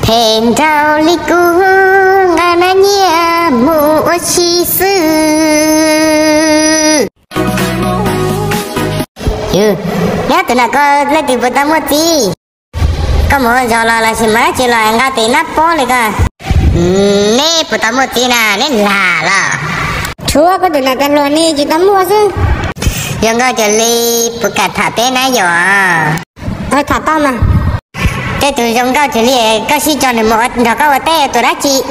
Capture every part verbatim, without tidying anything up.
Hẹn trao lý cú ngà na nhẹ mù chi sư Ừ, nhớ từ nào có lấy từ bữa tâm một tí có một giờ là là xin má chỉ là ngã tí nắp bó này cả nè bữa tâm một tí nè nè là là chúa có từ nào tên luôn đi chỉ tắm mua chứ giờ ngồi chờ li bữa cả thả té nãy giờ thôi thả tao mà cái tụi trong cao chờ li cao xí cho này một thằng cao ở té tụi đã chị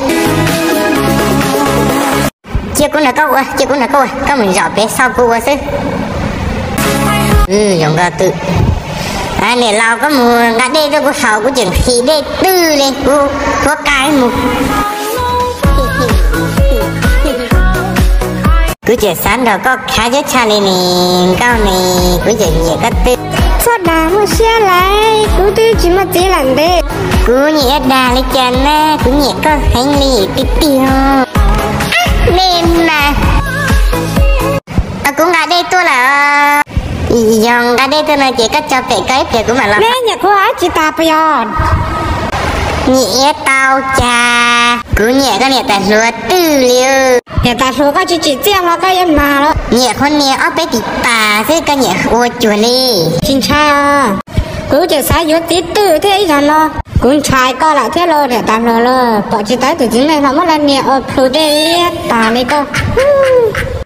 chia cũng là cao à chia cũng là cao à cao mình dọn bé sau cô à chứ ừ dòng cao tự à này lao có mùa ngã đây tôi có hậu của chuyện khí đây tư lên cô có cái một cứ chuyện sáng rồi có khá chết cha này nè cao này cứ chuyện nhẹ có tư sao đá mà xe lại cứ tư chỉ mà chỉ làm đấy cứ nhẹ đà lấy chân á cứ nhẹ có hành lý tí tiêu nên mà à cũng ngã đây tôi là dòng ngã đây tôi là chỉ có cho cái cái để của mà làm nè nhà cô á chỉ ta bây giờ nhẹ tao cha cứ nhẹ cái nhẹ tại lúa tư liu nhà ta số có chỉ chỉ riêng nó cái em mà đó nhẹ con nhẹ ở bên thì bà thế cái nhẹ ô chuột đi chính cha cứ chỉ sai yếu tí tư thế rồi nó cũng trai co lại thế rồi để tạm rồi rồi bỏ chỉ tới từ chính này nó mất là nhẹ ở phụ đề ta này co